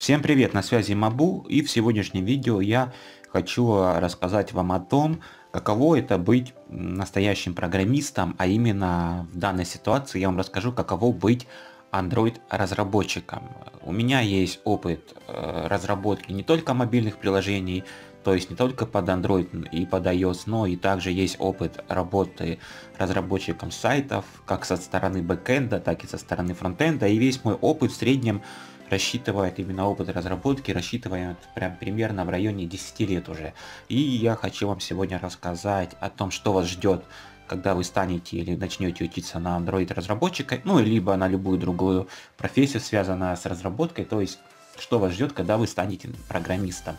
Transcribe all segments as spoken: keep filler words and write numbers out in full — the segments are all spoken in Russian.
Всем привет, на связи Мабу, и в сегодняшнем видео я хочу а, рассказать вам о том, каково это быть настоящим программистом, а именно в данной ситуации я вам расскажу, каково быть Android разработчиком. У меня есть опыт э, разработки не только мобильных приложений, то есть не только под Android и под iOS, но и также есть опыт работы разработчиком сайтов, как со стороны бэкэнда, так и со стороны фронтенда, и весь мой опыт в среднем рассчитывает именно опыт разработки, рассчитывает прям примерно в районе десяти лет уже. И я хочу вам сегодня рассказать о том, что вас ждет, когда вы станете или начнете учиться на Android разработчика, ну либо на любую другую профессию, связанную с разработкой, то есть что вас ждет, когда вы станете программистом.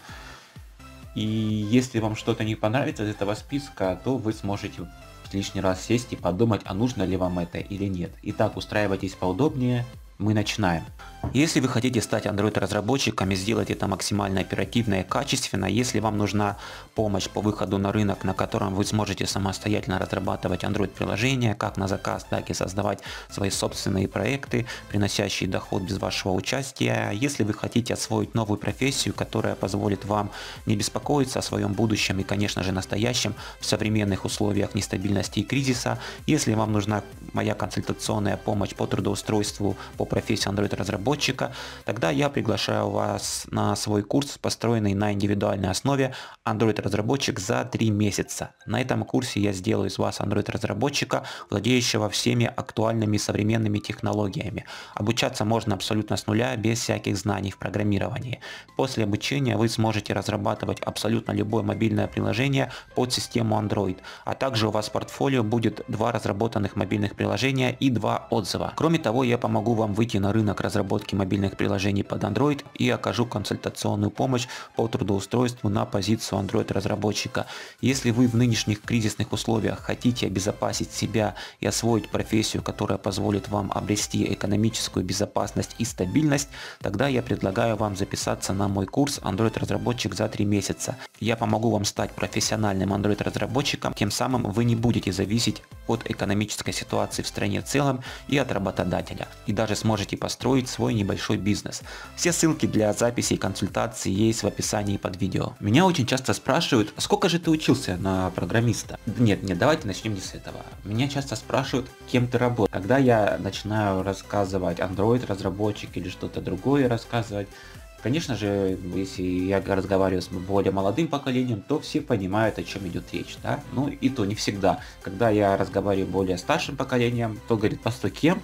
И если вам что-то не понравится из этого списка, то вы сможете лишний раз сесть и подумать, а нужно ли вам это или нет. Итак, устраивайтесь поудобнее, мы начинаем. Если вы хотите стать Android разработчиком и сделать это максимально оперативно и качественно, если вам нужна помощь по выходу на рынок, на котором вы сможете самостоятельно разрабатывать Android приложения, как на заказ, так и создавать свои собственные проекты, приносящие доход без вашего участия, если вы хотите освоить новую профессию, которая позволит вам не беспокоиться о своем будущем и, конечно же, настоящем в современных условиях нестабильности и кризиса, если вам нужна моя консультационная помощь по трудоустройству по профессии Android разработчика, тогда я приглашаю вас на свой курс, построенный на индивидуальной основе Android разработчик за три месяца. На этом курсе я сделаю из вас Android разработчика, владеющего всеми актуальными современными технологиями. Обучаться можно абсолютно с нуля, без всяких знаний в программировании. После обучения вы сможете разрабатывать абсолютно любое мобильное приложение под систему Android, а также у вас в портфолио будет два разработанных мобильных приложения и два отзыва. Кроме того, я помогу вам выйти на рынок разработки мобильных приложений под Android и окажу консультационную помощь по трудоустройству на позицию Android разработчика. Если вы в нынешних кризисных условиях хотите обезопасить себя и освоить профессию, которая позволит вам обрести экономическую безопасность и стабильность, тогда я предлагаю вам записаться на мой курс Android разработчик за три месяца. Я помогу вам стать профессиональным Android разработчиком, тем самым вы не будете зависеть от экономической ситуации в стране в целом и от работодателя, и даже сможете построить свой небольшой бизнес. Все ссылки для записи и консультаций есть в описании под видео. Меня очень часто спрашивают, сколько же ты учился на программиста? Нет, нет, давайте начнем не с этого. Меня часто спрашивают, кем ты работаешь. Когда я начинаю рассказывать Android разработчик или что-то другое рассказывать, конечно же, если я разговариваю с более молодым поколением, то все понимают, о чем идет речь, да? Ну и то не всегда. Когда я разговариваю более старшим поколением, то говорит, постой, кем?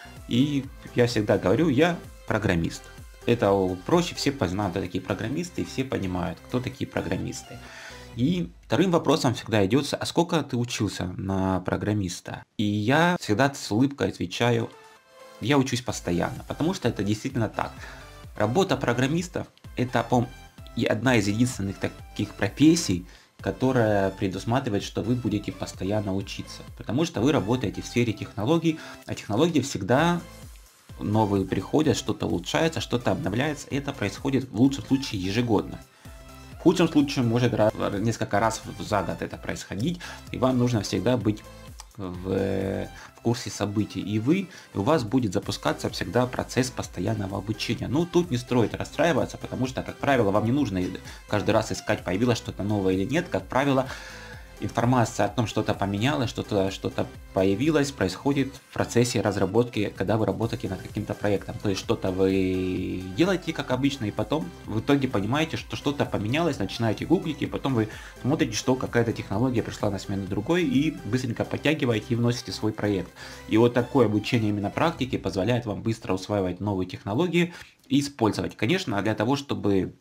И я всегда говорю, я программист. Это проще, все знают, кто такие программисты, и все понимают, кто такие программисты. И вторым вопросом всегда идет, а сколько ты учился на программиста? И я всегда с улыбкой отвечаю, я учусь постоянно, потому что это действительно так. Работа программистов это, по и одна из единственных таких профессий, которая предусматривает, что вы будете постоянно учиться, потому что вы работаете в сфере технологий, а технологии всегда новые приходят, что-то улучшается, что-то обновляется, и это происходит в лучшем случае ежегодно. В худшем случае может несколько раз за год это происходить, и вам нужно всегда быть в, в курсе событий, и вы, и у вас будет запускаться всегда процесс постоянного обучения. Ну, тут не стоит расстраиваться, потому что, как правило, вам не нужно каждый раз искать, появилось что-то новое или нет. Как правило, информация о том, что-то поменялось, что-то что-то появилось, происходит в процессе разработки, когда вы работаете над каким-то проектом. То есть что-то вы делаете, как обычно, и потом в итоге понимаете, что что-то поменялось, начинаете гуглить, и потом вы смотрите, что какая-то технология пришла на смену другой, и быстренько подтягиваете и вносите свой проект. И вот такое обучение именно практики позволяет вам быстро усваивать новые технологии и использовать. Конечно, для того, чтобы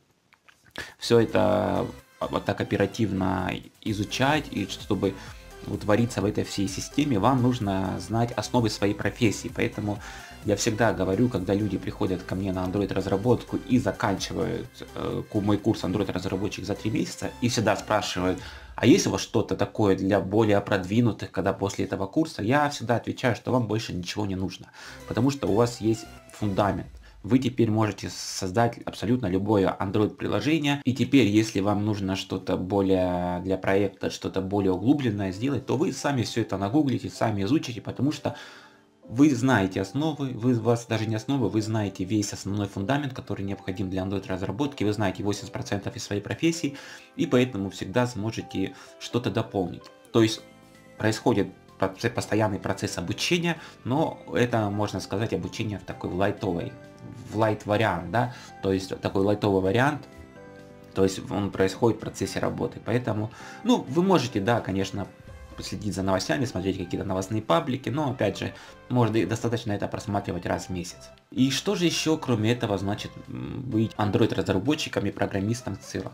все это вот так оперативно изучать и чтобы утвориться в этой всей системе, вам нужно знать основы своей профессии. Поэтому я всегда говорю, когда люди приходят ко мне на Android разработку и заканчивают э, мой курс Android разработчик за три месяца и всегда спрашивают, а есть у вас что-то такое для более продвинутых, когда после этого курса, я всегда отвечаю, что вам больше ничего не нужно, потому что у вас есть фундамент. Вы теперь можете создать абсолютно любое Android приложение, и теперь, если вам нужно что-то более для проекта, что-то более углубленное сделать, то вы сами все это нагуглите, сами изучите, потому что Вы знаете основы, вы, у вас даже не основы, вы знаете весь основной фундамент, который необходим для Android разработки, вы знаете восемьдесят процентов из своей профессии, и поэтому всегда сможете что-то дополнить. То есть происходит постоянный процесс обучения, но это, можно сказать, обучение в такой лайтовой, в лайт вариант, да, то есть такой лайтовый вариант, то есть он происходит в процессе работы, поэтому, ну, вы можете, да, конечно, следить за новостями, смотреть какие-то новостные паблики, но опять же, можно и достаточно это просматривать раз в месяц. И что же еще, кроме этого, значит быть Android разработчиком и программистом в целом?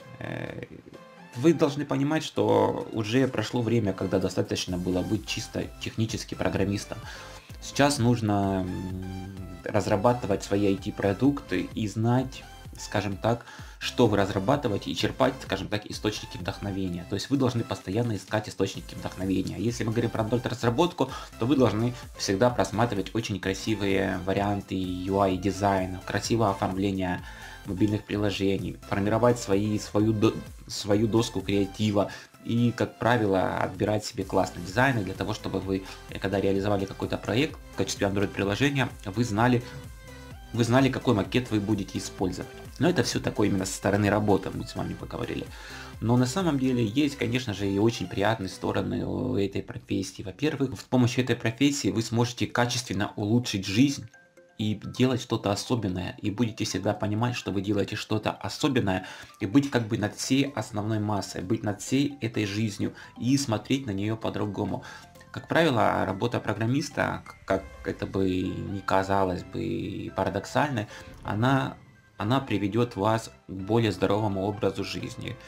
Вы должны понимать, что уже прошло время, когда достаточно было быть чисто технически программистом. Сейчас нужно разрабатывать свои ай ти-продукты и знать, скажем так, что вы разрабатываете, и черпать, скажем так, источники вдохновения. То есть вы должны постоянно искать источники вдохновения. Если мы говорим про Android разработку, то вы должны всегда просматривать очень красивые варианты ю ай дизайна, красивое оформление мобильных приложений, формировать свои, свою, до, свою доску креатива и, как правило, отбирать себе классные дизайны для того, чтобы вы, когда реализовали какой-то проект в качестве Android приложения, вы знали, вы знали, какой макет вы будете использовать. Но это все такое именно со стороны работы, мы с вами поговорили. Но на самом деле есть, конечно же, и очень приятные стороны у этой профессии. Во-первых, с помощью этой профессии вы сможете качественно улучшить жизнь и делать что-то особенное, и будете всегда понимать, что вы делаете что-то особенное, и быть как бы над всей основной массой, быть над всей этой жизнью и смотреть на нее по-другому. Как правило, работа программиста, как это бы ни казалось бы парадоксально, она, она приведет вас к более здоровому образу жизни,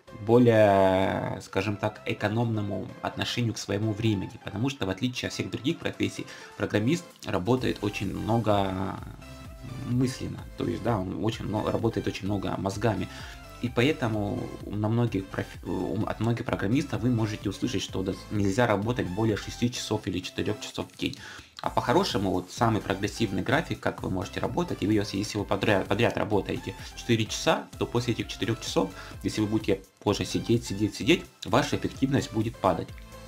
более, скажем так, экономному отношению к своему времени, потому что в отличие от всех других профессий, программист работает очень много мысленно, то есть, да, он очень много, работает очень много мозгами. И поэтому на многих профи... от многих программистов вы можете услышать, что нельзя работать более шести часов или четырёх часов в день. А по-хорошему, вот самый прогрессивный график, как вы можете работать, и вы, если вы подряд, подряд работаете четыре часа, то после этих четырёх часов, если вы будете позже сидеть, сидеть, сидеть, ваша эффективность будет падать.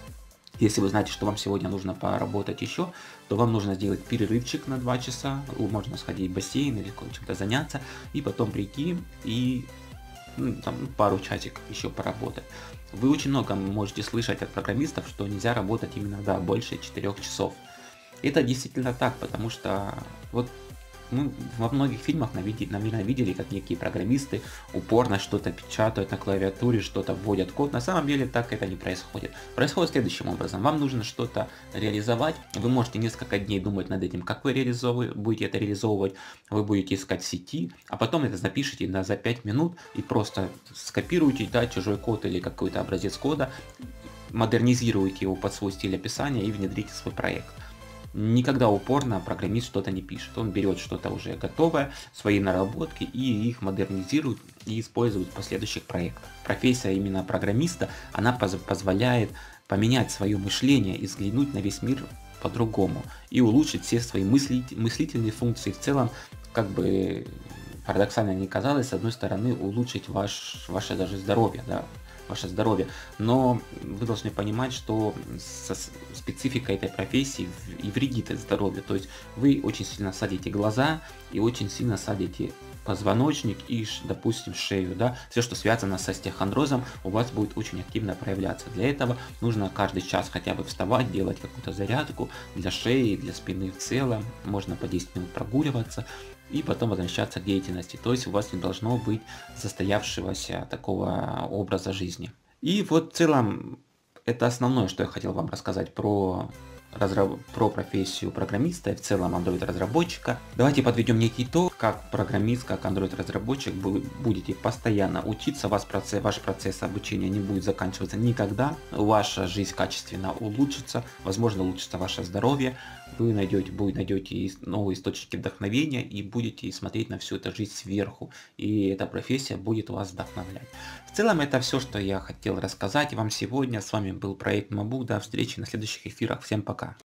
Если вы знаете, что вам сегодня нужно поработать еще, то вам нужно сделать перерывчик на два часа, можно сходить в бассейн или чем-то заняться, и потом прийти и ну, там, пару часиков еще поработать. Вы очень много можете слышать от программистов, что нельзя работать именно, да, больше четырёх часов. Это действительно так, потому что вот мы во многих фильмах, наверное, видели, как некие программисты упорно что-то печатают на клавиатуре, что-то вводят код. На самом деле так это не происходит. Происходит следующим образом. Вам нужно что-то реализовать. Вы можете несколько дней думать над этим, как вы будете это реализовывать. Вы будете искать в сети, а потом это запишите да, за пять минут и просто скопируете да, чужой код или какой-то образец кода, модернизируете его под свой стиль описания и внедрите в свой проект. Никогда упорно программист что-то не пишет. Он берет что-то уже готовое, свои наработки и их модернизирует и использует в последующих проектах. Профессия именно программиста, она поз позволяет поменять свое мышление и взглянуть на весь мир по-другому и улучшить все свои мысли мыслительные функции. В целом, как бы парадоксально не казалось, с одной стороны улучшить ваш, ваше даже здоровье, да, ваше здоровье, но вы должны понимать, что со специфика этой профессии и вредит здоровью, то есть вы очень сильно садите глаза и очень сильно садите позвоночник и, допустим, шею, да, все, что связано с остеохондрозом, у вас будет очень активно проявляться. Для этого нужно каждый час хотя бы вставать, делать какую-то зарядку для шеи, для спины в целом, можно по десять минут прогуливаться и потом возвращаться к деятельности. То есть у вас не должно быть застоявшегося такого образа жизни. И вот в целом это основное, что я хотел вам рассказать про Разраб... про профессию программиста и в целом Android разработчика. Давайте подведем некий итог, как программист, как Android разработчик вы будете постоянно учиться, ваш процесс, ваш процесс обучения не будет заканчиваться никогда, ваша жизнь качественно улучшится, возможно улучшится ваше здоровье, вы найдете, вы найдете новые источники вдохновения и будете смотреть на всю эту жизнь сверху, и эта профессия будет вас вдохновлять. В целом это все, что я хотел рассказать вам сегодня. С вами был проект Мабу. До встречи на следующих эфирах. Всем пока.